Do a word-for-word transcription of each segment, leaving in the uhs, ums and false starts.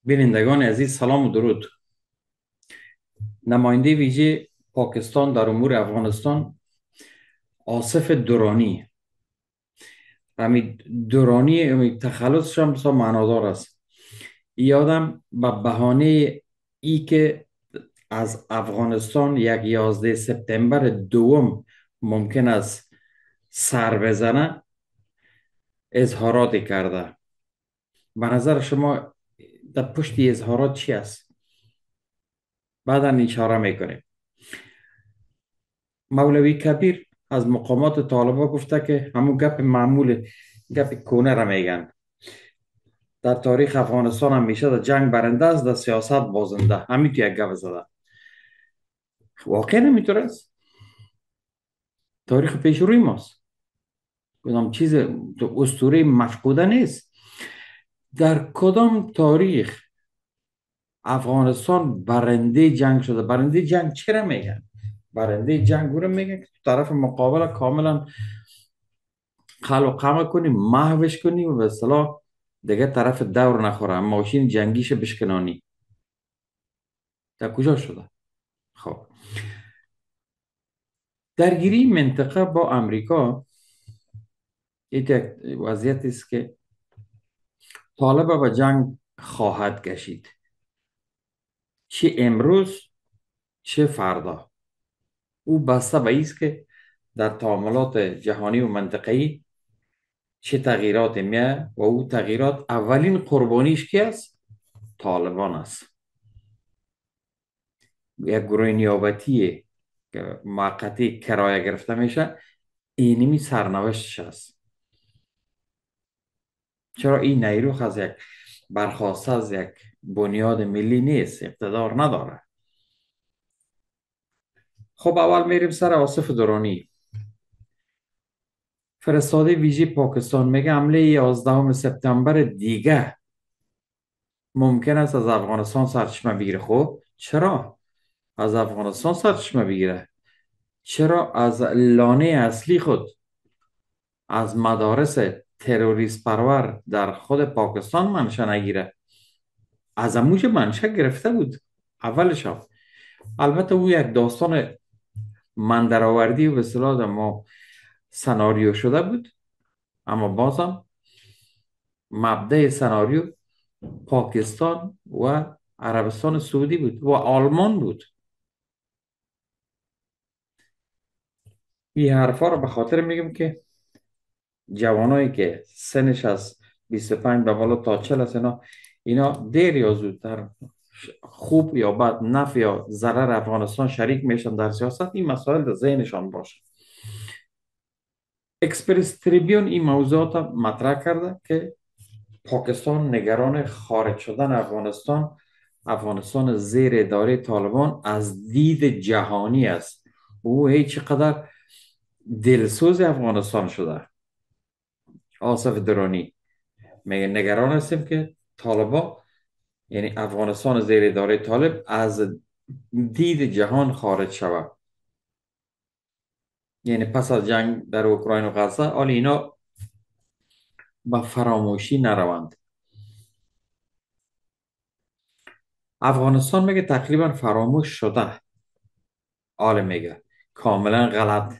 بینندگان عزیز، سلام و درود. نماینده ویژه پاکستان در امور افغانستان، آصف درانی. همین درانی همین تخلصش هم بسیار معنادار است. این آدم به بهانه ای که از افغانستان یک یازده سپتامبر دوم ممکن است سر بزنه، اظهاراتی کرده. به نظر شما در پشت اظهارات چی است؟ بعدا اشاره میکنیم. مولوی کبیر از مقامات طالبا گفته که همون گپ معمول، گپ کونه را میگن. در تاریخ افغانستان همیشه در جنگ برنده است، در سیاست بازنده. همین تو یک گپ زده. واقعا نمیتونه است. تاریخ پیش روی ماست. کدام چیز تو اسطوره مفقوده نیست. در کدام تاریخ افغانستان برنده جنگ شده؟ برنده جنگ چرا میگن؟ برنده جنگ رو میگن که طرف مقابل کاملا خلق و قمع کنی، محوش کنی و به اصطلاح دیگه طرف دور نخوره، ماشین جنگیش بشکنانی. در کجا شده؟ خب، درگیری منطقه با امریکا یک وضعیت است که طالب به جنگ خواهد کشید، چه امروز چه فردا. او بسته به است که در تعاملات جهانی و منطقه‌ای چه تغییرات میه و او تغییرات اولین قربانیش کی است؟ طالبان است. یک گروه نیابتی که موقتی کرایه گرفته میشه، اینمی سرنوشتش است. چرا این نیروخ از یک برخواسته از یک بنیاد ملی نیست، اقتدار نداره. خب، اول میریم سر آصف درانی. فرستاده ویژه پاکستان میگه حمله یازدهم سپتامبر دیگه ممکن است از افغانستان سرچشمه بگیره. خب چرا از افغانستان سرچشمه بگیره؟ چرا از لانه اصلی خود، از مدارس تروریست پرور در خود پاکستان منشأ نگیره؟ از اموج منشأ گرفته بود اولش هم. البته او یک داستان من درآوردی و به اصطلاح ما سناریو شده بود، اما بازم مبدأ سناریو پاکستان و عربستان سعودی بود و آلمان بود. این حرفا رو به خاطر میگم که جوانایی که سنش از بیست و پنج به بالا تا چهل است، اینا اینا دیر یا زودتر، خوب یا بد، نفع یا ضرر افغانستان شریک میشن در سیاست. این مسائل در ذهنشان باشه. اکسپرس تریبیون این موضوعات مطرح کرده که پاکستان نگران خارج شدن افغانستان افغانستان زیر اداره طالبان از دید جهانی است. او هیچ قدر دلسوز افغانستان شده. آصف درانی میگه نگران هستیم که طالبان، یعنی افغانستان زیر اداره طالب، از دید جهان خارج شود. یعنی پس از جنگ در اوکراین و غزه، حال اینا به فراموشی نروند. افغانستان میگه تقریبا فراموش شده. حال میگه کاملا غلط.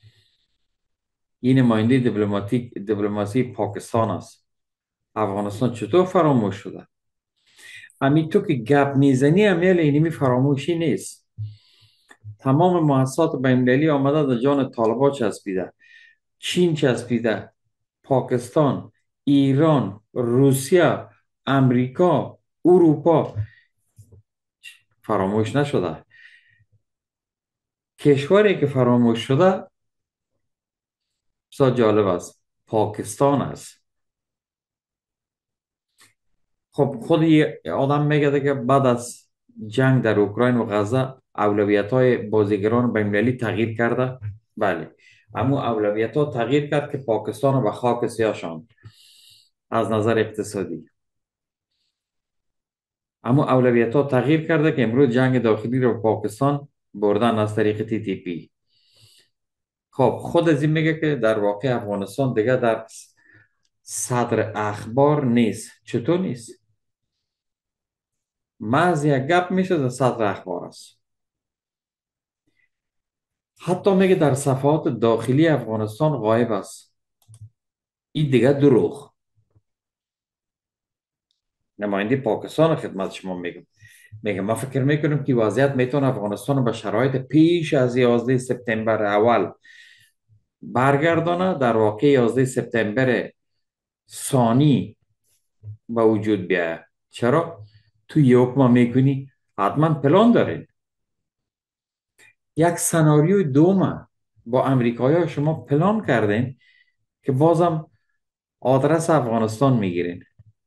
این نماینده دیپلماتیک دیپلماسی پاکستان است. افغانستان چطور فراموش شده؟ همین تو که گپ میزنی امیال اینمی فراموشی نیست. تمام مؤسسات بین‌المللی آمده در جان طالبان چسبیده. چین چسبیده، پاکستان، ایران، روسیه، امریکا، اروپا. فراموش نشده. کشوری که فراموش شده بسیار جالب است، پاکستان است. خب، خود یه آدم میگه که بعد از جنگ در اوکراین و غزه اولویت های بازیگران بین‌المللی تغییر کرده. بله، اما اولویت ها تغییر کرد که پاکستان رو به خاک سیاه شاند از نظر اقتصادی. اما اولویت ها تغییر کرده که امروز جنگ داخلی رو پاکستان بردن از طریق تی تی پی. خب، خود از این میگه که در واقع افغانستان دیگه در صدر اخبار نیست. چطور نیست؟ محض یک گپ میشه در سطح اخبار است. حتی میگه در صفحات داخلی افغانستان غایب است. این دیگه دروغ. نماینده پاکستان خدمت شما میگم، میگم ما فکر میکنیم که وضعیت میتونه افغانستان رو به شرایط پیش از یازده سپتامبر اول برگردانه. در واقع یازده سپتامبر ثانی به وجود بیاید. چرا؟ تو یک ما میکنی حتما پلان دارین. یک سناریوی دوم با امریکایی ها شما پلان کردین که بازم آدرس افغانستان میگیرین.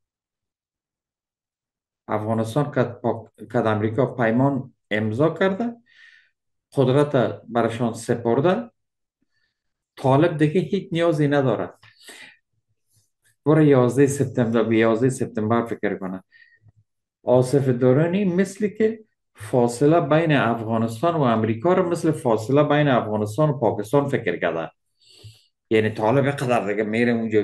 افغانستان که که امریکا پیمان امضا کرده، قدرت برشان سپرده، طالب دیگه هیچ نیازی نداره برای یازده سپتامبر به یازده سپتامبر فکر کنه. آصف درانی مثل که فاصله بین افغانستان و امریکا رو مثل فاصله بین افغانستان و پاکستان فکر کرده. یعنی طالب قدر دیگه میره اونجا.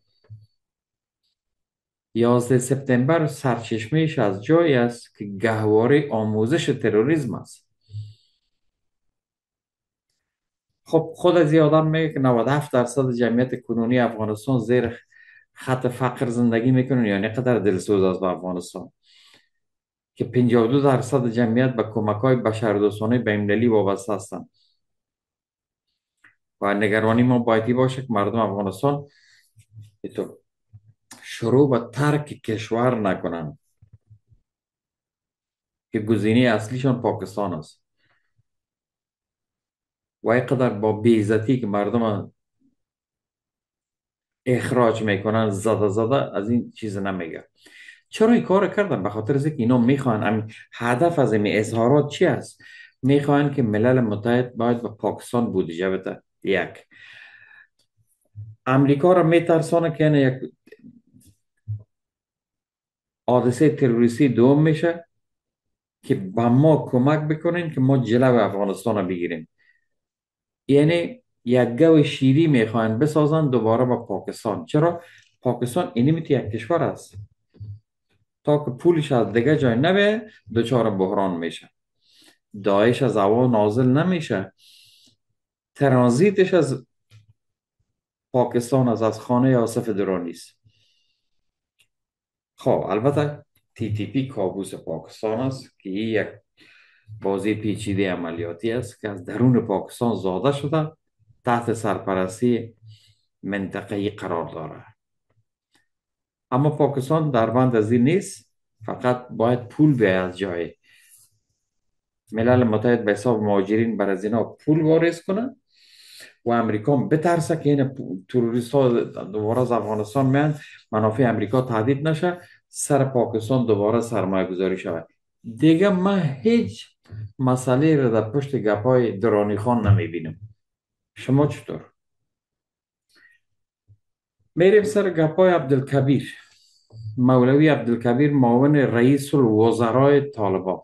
یازده سپتامبر سرچشمهش از جایی است که گهواره آموزش تروریسم است. خب خود از آدم میگه که نود و هفت درصد جمعیت کنونی افغانستان زیر خط فقر زندگی میکنن. یعنی قدر دلسوز است به افغانستان که پنجاه و دو درصد جمعیت به کمک های بشردوستانه بین‌المللی وابسته هستند. و نگرانی ما بایدی باشه که مردم افغانستان تو شروع به ترک کشور نکنن که گزینه اصلیشان پاکستان است. و اینقدر با بیزتی که مردم اخراج میکنن زده زده از این چیز نمیگه. چرا این کار کردن؟ به خاطر اینکه اینا میخوان، هدف از این اظهارات چی است؟ میخوان که ملل متحد باید به پاکستان بودجه بده. یک، امریکا را میترسانه که این یک حادثه تروریستی دوم میشه که به ما کمک بکنین که ما جلو افغانستان رو بگیریم. یعنی یک گو شیری میخوان بسازن دوباره با پاکستان. چرا؟ پاکستان اینمیت یک کشور است، تا که پولش از دیگه جای نبه دچار بحران میشه. داعش از هوا نازل نمیشه، ترانزیتش از پاکستان از از خانه آصف درانی است. خب البته تی تی پی کابوس پاکستان است که این یک بازی پیچیده عملیاتی است که از درون پاکستان زاده شده، تحت سرپرستی منطقه‌ای قرار دارد. اما پاکستان در بند از این نیست، فقط باید پول بیاید از جای. ملل متحد به حساب مهاجرین بر از اینا پول واریز کنه و امریکا بترسه که این تروریست ها دوباره از افغانستان میان، منافع امریکا تهدید نشه، سر پاکستان دوباره سرمایه گذاری شود. دیگه من هیچ مسئله را در پشت گپای درانی خان نمیبینم. شما چطور؟ میریم سر گپای عبدالکبیر، مولوی عبدالکبیر، معاون رئیس الوزرای طالبان.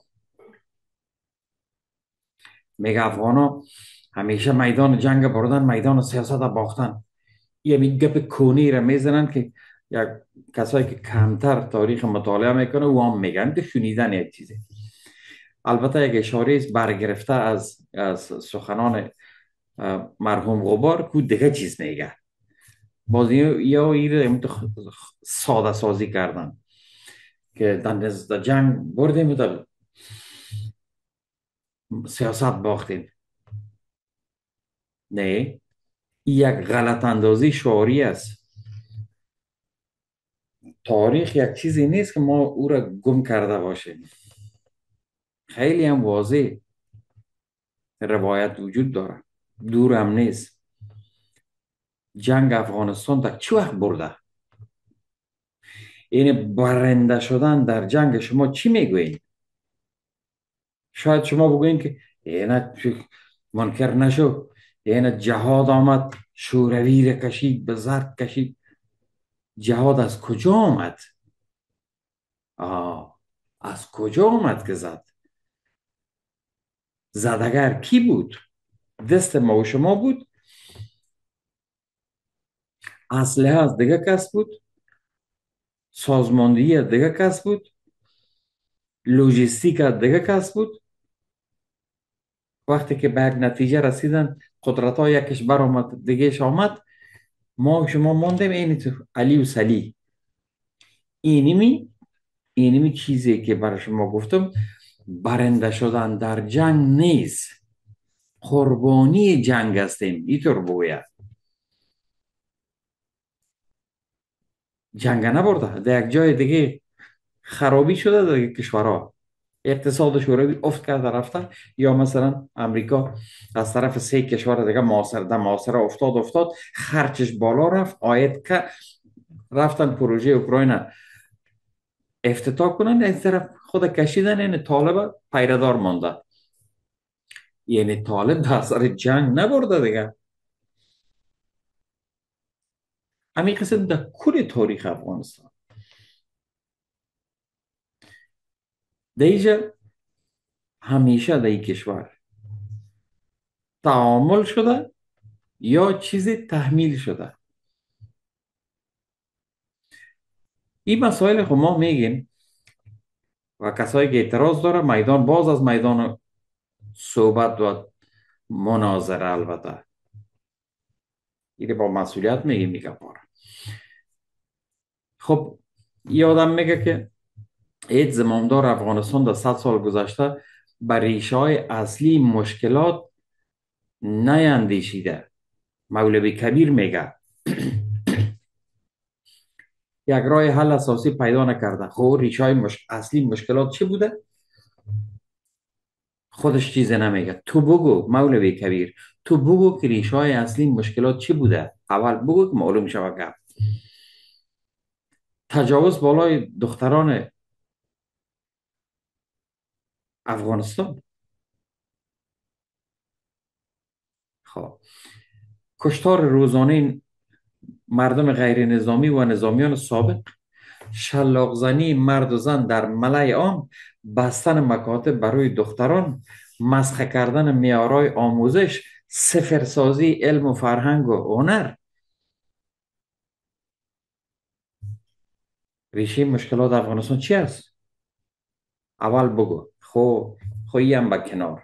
میگه افغانا همیشه میدان جنگ بردن، میدان سیاست باختن. یه می گپ کونی را میزنن که یک کسایی که کمتر تاریخ مطالعه میکنه و هم میگن که شنیدن یک چیزی. البته یک اشاره است برگرفته از از سخنان مرحوم غبار که دیگه چیز میگه. باز یا این ساده سازی کردن که در نزد جنگ بردیم و سیاست باختیم. نه، یک غلط اندازی شعاری است. تاریخ یک چیزی نیست که ما او را گم کرده باشیم. خیلی هم واضح روایت وجود داره، دور هم نیست. جنگ افغانستان در چه وقت برده؟ این برنده شدن در جنگ شما چی میگوین؟ شاید شما بگوین که اینا منکر نشو، اینا جهاد آمد شوروی را کشید، به زرد کشید. جهاد از کجا آمد؟ آه، از کجا آمد که زد؟ زدگر کی بود؟ دست ما و شما بود؟ اسلحه از دیگه کس بود؟ سازماندهی از دیگه کس بود؟ لوجستیک دیگه کس بود. وقتی که به یک نتیجه رسیدن، قدرت ها یکیش برآمد دیگهش آمد، ما و شما ماندیم این تو علی و سلی. اینمی اینمی چیزی که برای شما گفتم، برنده شدن در جنگ نیست، قربانی جنگ هستیم. اینطور بگوید. جنگ نبرده در یک جای دیگه خرابی شده در یک کشورها، اقتصاد شوروی افت کرده رفته، یا مثلا امریکا از طرف سه کشور دیگه معاصر در معاصره افتاد افتاد خرچش بالا رفت، آید که رفتن پروژه اوکراین افتتاح کنن، از طرف خود کشیدن این طالب پیردار مانده. یعنی طالب در سر جنگ نبرده دیگه. همین قسم در کل تاریخ افغانستان دیجا همیشه در این کشور تعامل شده یا چیزی تحمیل شده. این مسائل خب ما میگیم و کسایی که اعتراض داره میدان باز از میدان صحبت و مناظره. البته این با مسئولیت میگه میگه پاره. خب یادم میگه که هیچ زمامدار افغانستان در صد سال گذشته بر ریشه های اصلی مشکلات نیندیشیده. مولوی کبیر میگه یک راه حل اساسی پیدا نکرده. خب ریشه های مش... اصلی مشکلات چی بوده؟ خودش چیزی نمیگه. تو بگو مولوی کبیر، تو بگو که ریشه های اصلی مشکلات چی بوده. اول بگو که معلوم شود گپ. تجاوز بالای دختران افغانستان، خب کشتار روزانه مردم غیر نظامی و نظامیان سابق، شلاقزنی مرد و زن در ملای عام، بستن مکاتب برای دختران، مسخ کردن معیارهای آموزش، صفرسازی علم و فرهنگ و هنر. ریشه مشکلات افغانستان چی است؟ اول بگو. خب خب هم به کنار.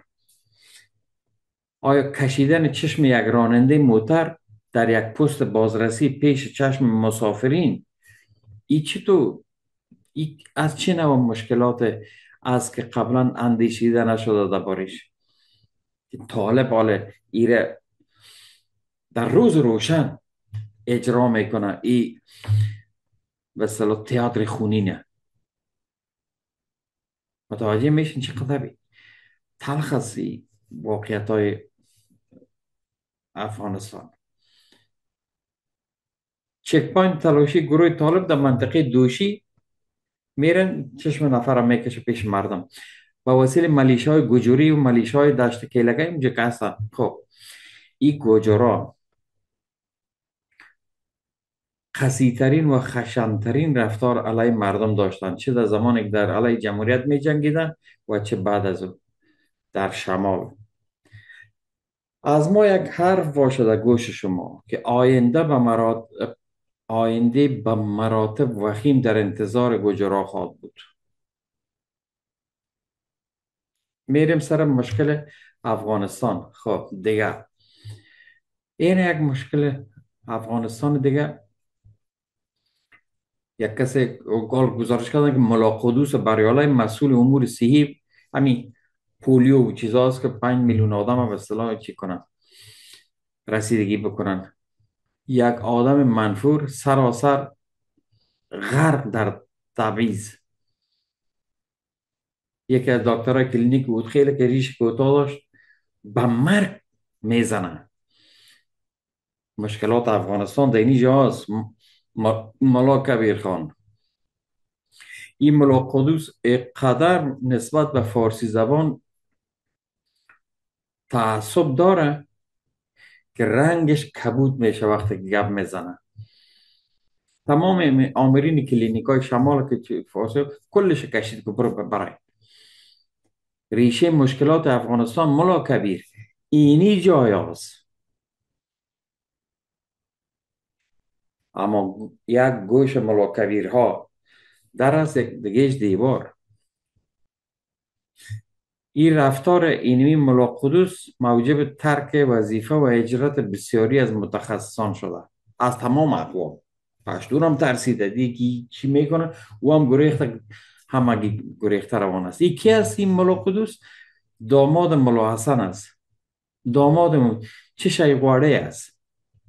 آیا کشیدن چشم یک راننده موتر در یک پست بازرسی پیش چشم مسافرین، ای چی تو ای از چه نوع مشکلات از که قبلا اندیشیده نشده دربارش؟ که طالب حالا ایره در روز روشن اجرا میکنه. ای به اصطلاح تئاتر خونینه. متوجه میشین چقدر تلخ است این واقعیت های افغانستان. چک پوینت تلاشی گروه طالب در منطقه دوشی میرن چشم نفر میکشه پیش مردم با وسیله ملیشه های گجوری و ملیشه های دشت کیلگه اینجا که هستن. خب این گوجرا قسیترین و خشنترین رفتار علیه مردم داشتن، چه در زمانی که در علیه جمهوریت می جنگیدن و چه بعد از او در شمال. از ما یک حرف باشد گوش شما که آینده به مراتب آینده به مراتب وخیم در انتظار گوجرا خواهد بود. میریم سر مشکل افغانستان. خب دیگه این یک مشکل افغانستان دیگه. یک کسی گال گزارش کردن که ملا قدوس بریالای مسئول امور صحی، همین پولیو و چیزاست که پنج میلیون آدم هم به اصطلاح چی کنن، رسیدگی بکنن. یک آدم منفور سراسر غرق در تبعیض. یکی از دکترهای کلینیک بود خیلی که ریش کوتاه داشت، به مرگ میزنه. مشکلات افغانستان در اینی جاست. م- ملا کبیر خان، این ملا قدوس اقدر نسبت به فارسی زبان تعصب داره که رنگش کبود میشه وقتی که گپ میزنه. تمام ام- آمرین کلینیک های شمال که چی- فارسی کلش کشید که برو برای ریشه مشکلات افغانستان ملا کبیر اینی جای هست. اما یک گوش ملا کبیر ها در از یک دیگهش دیوار. این رفتار اینمی ملا قدوس موجب ترک وظیفه و هجرت بسیاری از متخصصان شده از تمام اقوام. پشتون هم ترسیده دیگه چی میکنه، او هم گریخت، همگی گریخته روان است. این کی است این ملا قدوس؟ داماد ملا حسن است. داماد مو- چه شیغواړی است،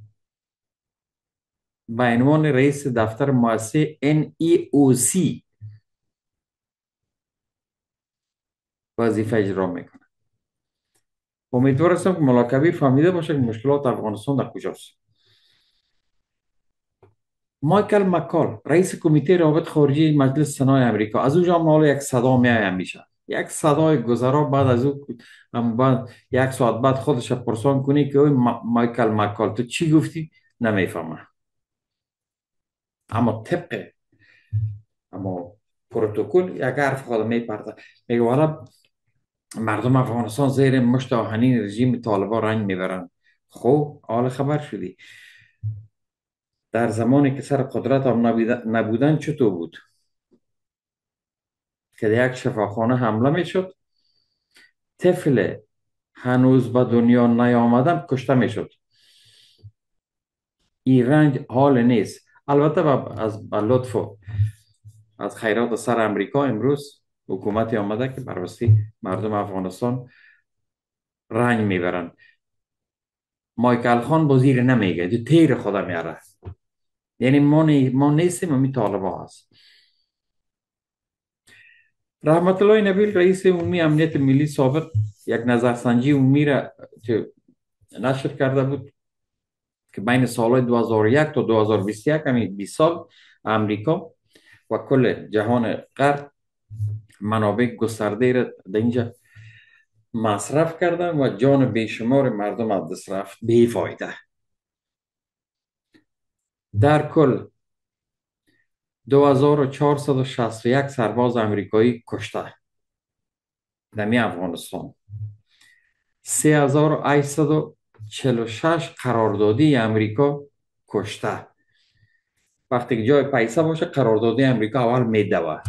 به عنوان رئیس دفتر مؤسسه ان ای او سی وظیفه اجرا میکنه. امیدوار هستم که ملا کبیر فهمیده باشه که مشکلات افغانستان در کجاست. مایکل مکال رئیس کمیته روابط خارجی مجلس سنای امریکا، از اونجا هم حالا یک صدا میاد میشه، یک صدای گذرا، بعد از او هم بعد یک ساعت بعد خودش پرسان کنی که اوی ما- مایکل مکال تو چی گفتی، نمیفهمه. اما طبق اما پروتکل یک حرف خود میپرده، میگه والا مردم افغانستان زیر مشت آهنین رژیم طالبان رنج میبرن. خب حال خبر شدی در زمانی که سر قدرت هم نبودن چطور بود که در یک شفاخانه حمله میشد، طفل هنوز به دنیا نیامدم کشته میشد. این رنج حال نیست. البته از به لطف و از خیرات سر امریکا امروز حکومتی آمده که بر واسه مردم افغانستان رنج میبرن. مایکل خان بازیر نمیگه، تو تیر خدا میاره. یعنی ما, نی... ما نیستیم، امی طالبا هست. رحمت الله نبیل رئیس عمومی امنیت ملی سابق یک نظرسنجی عمومی را که نشر کرده بود که بین سال دو هزار و یک تا دو هزار و بیست و یک، همین بیست سال، امریکا و کل جهان غرب منابع گسترده را در اینجا مصرف کردن و جان بیشمار مردم از دست رفت بی فایده. در کل دو هزار و چهارصد و شصت و یک سرباز امریکایی کشته در افغانستان. سه هزار و هشتصد و چهل و شش قراردادی امریکا کشته. وقتی که جای پیسه باشه قراردادی امریکا اول میدوه.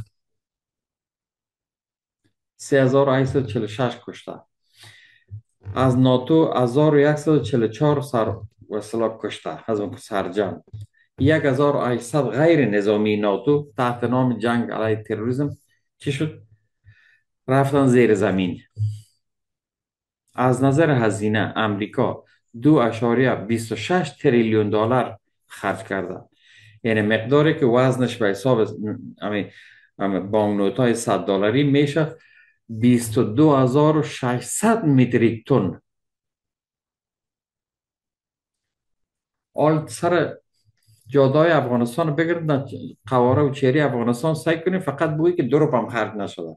سه هزار و هشتصد و چهل و شش کشته. از ناتو هزار و صد و چهل و چهار سر و اصطلاح کشته از اون سرجم. هزار و هشتصد غیر نظامی ناتو تحت نام جنگ علیه تروریسم چی شد؟ رفتن زیر زمین. از نظر هزینه امریکا دو اشاریه بیست و شش تریلیون دلار خرج کرده. یعنی مقداری که وزنش به حساب همین بانکنوت های صد دلاری میشه بیست و دو هزار و ششصد متریک تن. آل سر جادای افغانستان بگردن، قواره و چیری افغانستان سعی کنیم فقط بویی که دو روپم خرج نشده.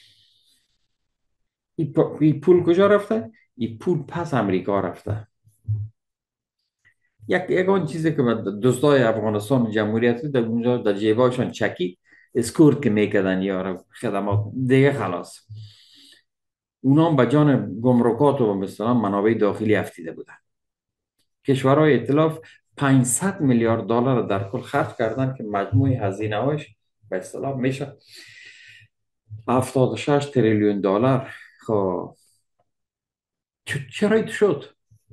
این پول کجا رفته؟ این پول پس امریکا رفته. یک یگان چیزی که دوستای افغانستان و جمهوریت در اونجا در جیباشون چکی اسکورت که میکردن یا خدمات دیگه خلاص. اونا هم به جان گمرکات و مثلا منابع داخلی افتیده بودن. کشورهای ائتلاف پانصد میلیارد دلار در کل خرج کردن که مجموع هزینه هاش به اصطلاح میشه هفتاد و شش تریلیون دلار. خب چرا این شد؟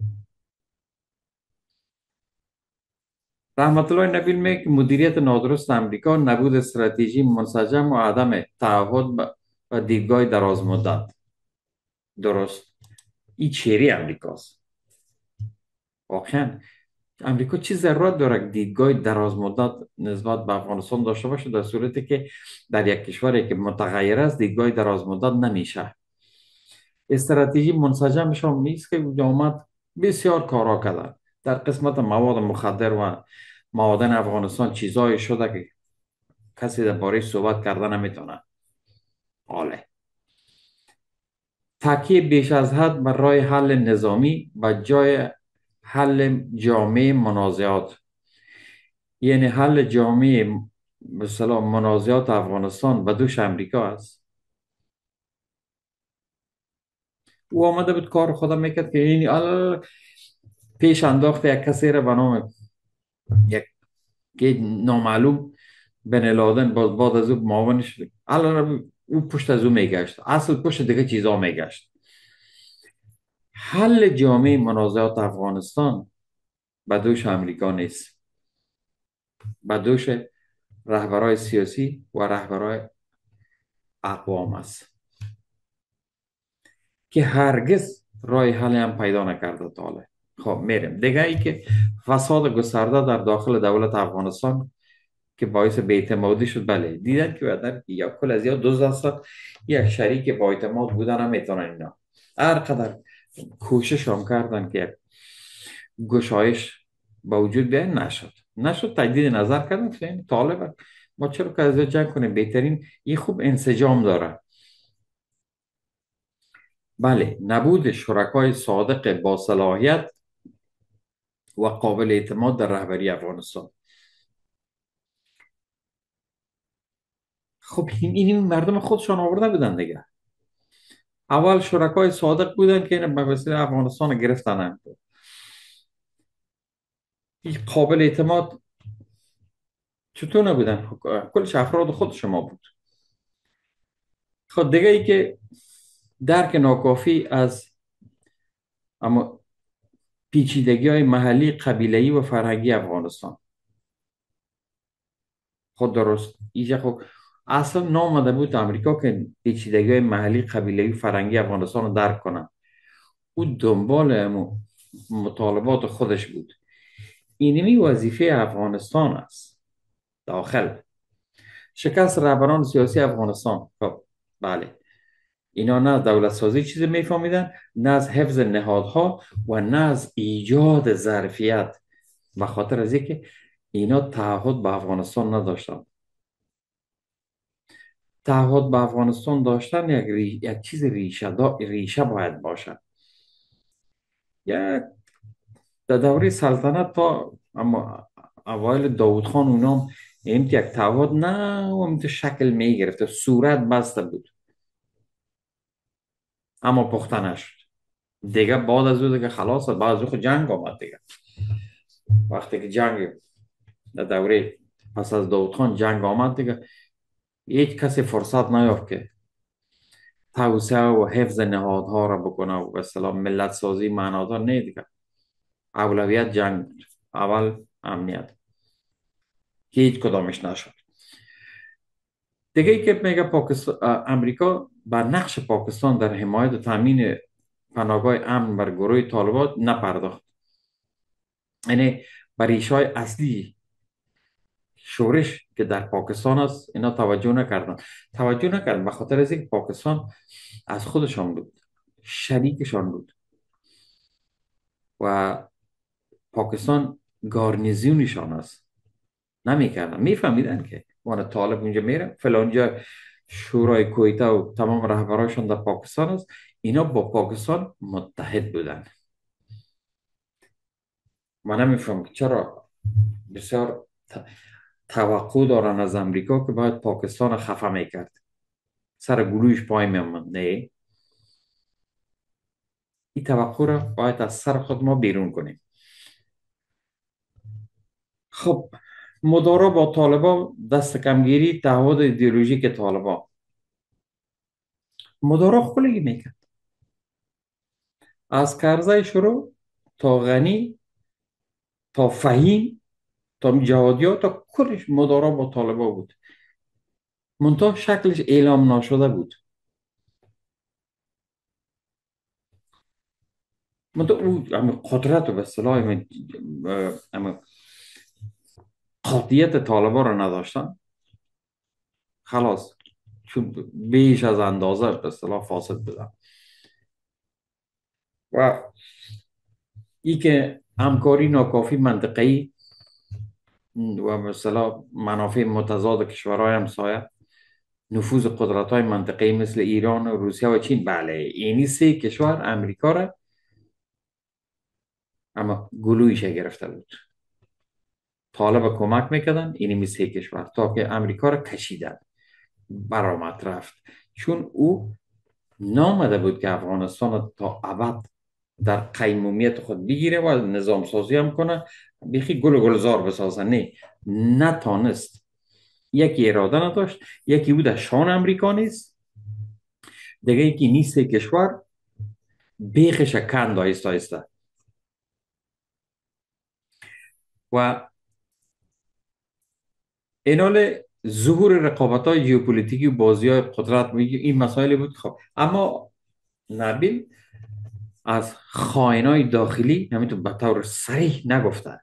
رحمت الله نبیل میگه مدیریت نادرست امریکا، نبود استراتژی منسجم و عدم تعهد و دیدگاه دراز مدت. درست. این چیری امریکاست. واقعا امریکا چی ضرورت داره که دیدگاه دراز مدت نسبت به افغانستان داشته باشه، در صورتی که در یک کشوری که متغیر است دیدگاه دراز مدت نمیشه. استراتژی منسجمش هم نیست که آمد بسیار کارا کردن در قسمت مواد مخدر و معادن افغانستان. چیزایی شده که کسی در باره صحبت کرده نمیتونه. آله تاکید بیش از حد بر راه حل نظامی و جای حل جامع منازعات، یعنی حل جامع مثلا منازعات افغانستان و دوش امریکا است. او آمده بود کار خدا میکرد که این پیش انداخت یک کسی را به نام یک که نامعلوم بن لادن باز بعد از او معاون شد. الان او پشت از او میگشت، اصل پشت دیگه چیزا میگشت. حل جامعه منازعات افغانستان به دوش امریکا نیست، به دوش رهبرای سیاسی و رهبرای اقوام است که هرگز راه حل هم پیدا نکرده تا حالا. خب میریم دیگه. ای که فساد گسترده در داخل دولت افغانستان که باعث بی‌اعتمادی شد. بله دیدن که بعد یا کل از یا دزد هستن، یک شریک با اعتماد بودن هم میتونن اینا هر قدر کوشش هم کردن که یک گشایش با وجود بیاین، نشد نشد تجدید نظر کردن که این طالب ما چرا که از این جنگ کنیم، بهترین این خوب انسجام داره. بله نبود شرکای صادق با صلاحیت و قابل اعتماد در رهبری افغانستان. خب این این مردم خودشان آورده بودن دیگه. اول شرکای صادق بودن که این به وسیله افغانستان رو گرفتن، هیچ قابل اعتماد چطور نبودن؟ کلش افراد خود شما بود. خب دیگه ای که درک ناکافی از اما پیچیدگی های محلی، قبیله‌ای و فرهنگی افغانستان. خود درست اینجا خب اصلا نامده بود امریکا که پیچیدگی های محلی، قبیله‌ای و فرهنگی افغانستان رو درک کنه. او دنبال امو مطالبات خودش بود. اینمی وظیفه افغانستان است داخل. شکست رهبران سیاسی افغانستان. خب بله اینا نه از دولت سازی چیزی میفهمیدن، نه از حفظ نهادها و نه از ایجاد ظرفیت، به خاطر از اینکه اینا تعهد به افغانستان نداشتن. تعهد به افغانستان داشتن یک, ری... یک چیز ریشه, دا... ریشه باید باشه. یک در دوره سلطنت تا اما اوایل داوود خان اونام این یک تعهد نه و امت شکل می گرفته، صورت بسته بود اما پخته نشد دیگه. بعد از او دیگه خلاص، بعد از او خود جنگ آمد دیگه. وقتی که جنگ در دوره پس از داوود خان جنگ آمد دیگه، هیچ کسی فرصت نیافت که توسعه و حفظ نهادها را بکنه و به اصطلاح ملت سازی معنادار نه دیگه. اولویت جنگ بود، اول امنیت، که هیچ کدامش نشد دیگه. ای که میگه پاکستان امریکا بر نقش پاکستان در حمایت و تامین پناهگاه امن بر گروه طالبات نپرداخت. یعنی بر ریشه‌های اصلی شورش که در پاکستان است اینا توجه نکردن. توجه نکردن به خاطر از اینکه پاکستان از خودشان بود، شریکشان بود و پاکستان گارنیزیونشان است. نمیکردن، میفهمیدن که وان طالب اونجا میره فلانجا شورای کویته و تمام رهبراشون در پاکستان است، اینا با پاکستان متحد بودن. من نمیفهم چرا بسیار توقع دارن از امریکا که باید پاکستان خفه میکرد، سر گلویش پای میامد. نه، این توقع را باید از سر خود ما بیرون کنیم. خب مدارا با طالبا، دست کمگیری، تعهد ایدئولوژیک طالبا. مدارا خلقی میکرد از کرزای شروع تا غنی تا فهیم تا جهادی ها تا کلش مدارا با طالبا بود، منتها شکلش اعلام نشده بود. منتها او همه قدرت و به اصطلاح همه قاطعیت طالبا رو نداشتن. خلاص چون بیش از اندازه به اصطلاح فاسد بودن و ای که همکاری ناکافی منطقه‌ای و مثلا منافع متضاد کشورهای همسایه، نفوذ قدرت‌های منطقه‌ای مثل ایران و روسیه و چین. بله اینی سه کشور امریکا را اما گلویش گرفته بود. طالب کمک میکردن اینی می سه کشور تا که امریکا را کشیدن، برآمد رفت. چون او نامده بود که افغانستان تا ابد در قیمومیت خود بگیره و نظام سازی هم کنه، بیخی گل و گلزار بسازه. نه، نتانست. یکی اراده نداشت، یکی او در شان امریکا نیست دیگه یکی نیست کشور بیخش کند آیسته آیسته. و اینال ظهور رقابت های ژئوپلیتیکی و بازی های قدرت میگه این مسائل بود. خب اما نبیل از خائن های داخلی همینطور به طور صریح نگفته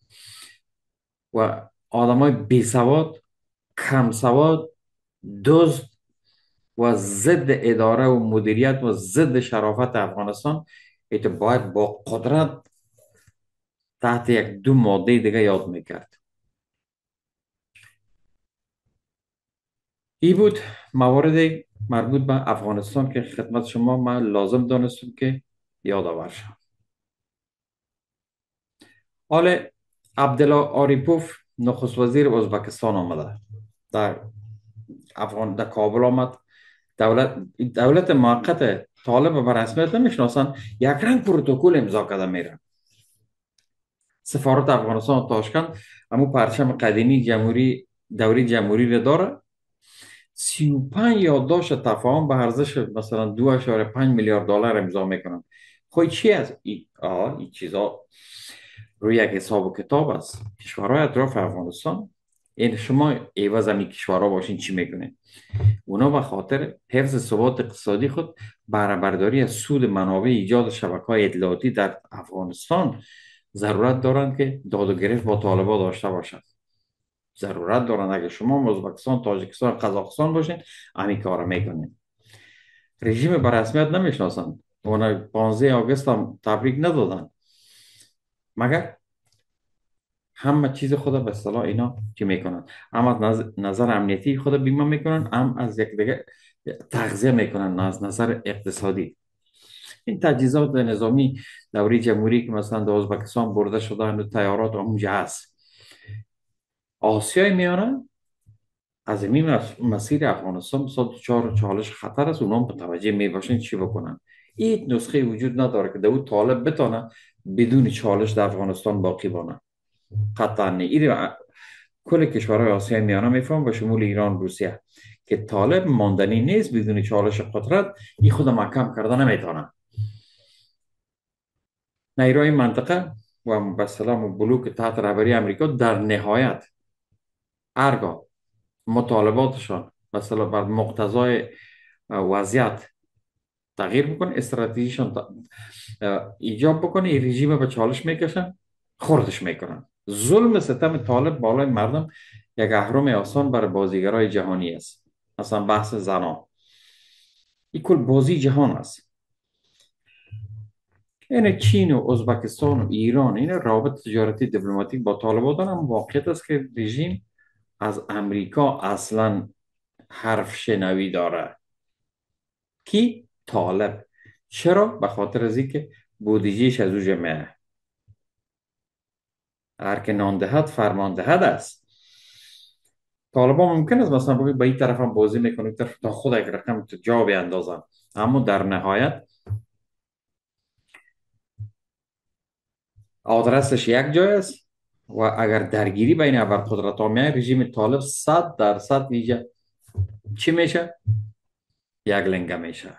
و آدم های بی سواد، کم سواد، دزد و ضد اداره و مدیریت و ضد شرافت افغانستان ایت باید با قدرت تحت یک دو ماده دیگه یاد میکرد. ای بود موارد مربوط به افغانستان که خدمت شما من لازم دانستم که یادآور شم. حال عبدالله آریپوف نخست وزیر ازبکستان آمده در افغان در کابل آمد. دولت دولت موقت طالب به رسمیت نمیشناسن، یک رنگ پروتکل امضا کرده میره. سفارت افغانستان تاشکند همون پرچم قدیمی جمهوری دوری جمهوری را داره. سی و پنج یادداشت تفاهم به ارزش مثلا دو اشاره پنج میلیارد دلار امضا میکنن. خب چی از این آه این چیزا روی یک حساب و کتاب است. کشورهای اطراف افغانستان این شما عوض این کشورها باشین چی میکنین؟ اونا به خاطر حفظ ثبات اقتصادی خود بهره از سود منابع ایجاد شبکه های اطلاعاتی در افغانستان ضرورت دارند که داد و گرفت با طالبان داشته باشند. ضرورت دارند. اگر شما ازبکستان، تاجیکستان، قزاقستان باشین همین کار میکنین. رژیم به رسمیت نمیشناسن. اونا پانزده آگوست هم تبریک ندادن مگر همه چیز خود به اصطلاح اینا چی میکنن؟ هم از نظر, نظر امنیتی خود بیمه میکنن، هم از یک دیگه تغذیه میکنن از نظر اقتصادی. این تجهیزات نظامی دوری جمهوری که مثلا در ازبکستان برده شده و تیارات اونجا هست. آسیای میانه از این مسیر افغانستان صد چهار چالش خطر است. اونا متوجه می باشن چی بکنن. این نسخه وجود نداره که داود طالب بتانه بدون چالش در افغانستان باقی بانه. قطعا نه. این کل کشورهای آسیای میانه میفهم به شمول ایران، روسیه که طالب ماندنی نیست. بدون چالش قدرت این خود محکم کرده نمیتونه. نیروهای منطقه و به سلام بلوک تحت رهبری امریکا در نهایت هرگاه مطالباتشان مثلا بر مقتضای وضعیت تغییر بکنه، استراتژیشان ایجاب بکنه، این رژیم به چالش میکشن، خوردش میکنن. ظلم ستم طالب بالای مردم یک اهرم آسان برای بازیگرای جهانی است. مثلا بحث زنا این کل بازی جهان است. این چین و ازبکستان و ایران این رابط تجارتی دیپلماتیک با طالبان دارن. واقعیت است که رژیم از امریکا اصلا حرف شنوی داره. کی؟ طالب. چرا؟ به خاطر از اینکه بودجهش از او جمعه. هر که نان دهد فرمان دهد است. طالبان ممکن است مثلا بگید به این طرف هم بازی میکنه طرف تا خود یک رقم جا بیاندازن، اما در نهایت آدرسش یک جای است و اگر درگیری بین ابرقدرت ها میاد رژیم طالب صد درصد ویژه چی میشه؟ یک لنگه میشه.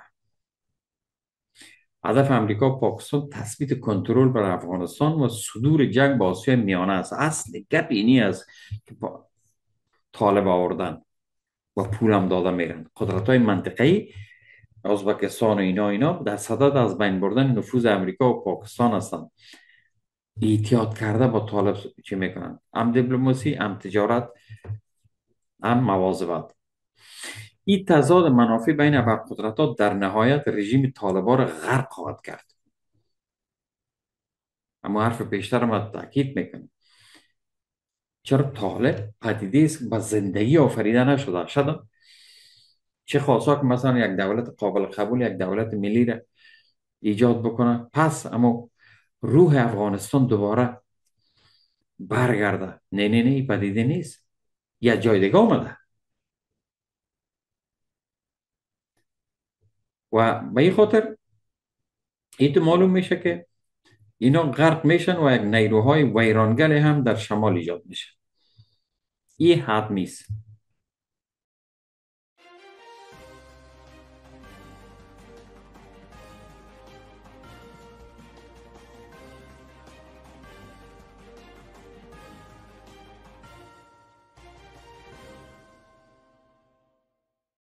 هدف امریکا و پاکستان تثبیت کنترل بر افغانستان و صدور جنگ با آسیای میانه است. اصل گپ اینی است که با طالب آوردن و پول هم داده میرن. قدرت های منطقه‌ای ازبکستان و اینا اینا در صدد از بین بردن نفوذ امریکا و پاکستان هستند. احتیاط کرده با طالب چی میکنن؟ هم دیپلماسی، هم تجارت، هم مواظبت. این تضاد منافع بین ابرقدرت‌ها در نهایت رژیم طالبان را غرق خواهد کرد. اما حرف بیشتر ما تاکید میکنم. چرا طالب پدیده است که به زندگی آفریده نشده شده. چه خاصا که مثلا یک دولت قابل قبول، یک دولت ملی را ایجاد بکنه، پس اما روح افغانستان دوباره برگرده. نه نه نه پدیده نیست. یا جای دیگه آمده. و به این خاطر این معلوم میشه که اینا غرق میشن و یک نیروهای ویرانگر هم در شمال ایجاد میشه. این حتمی است.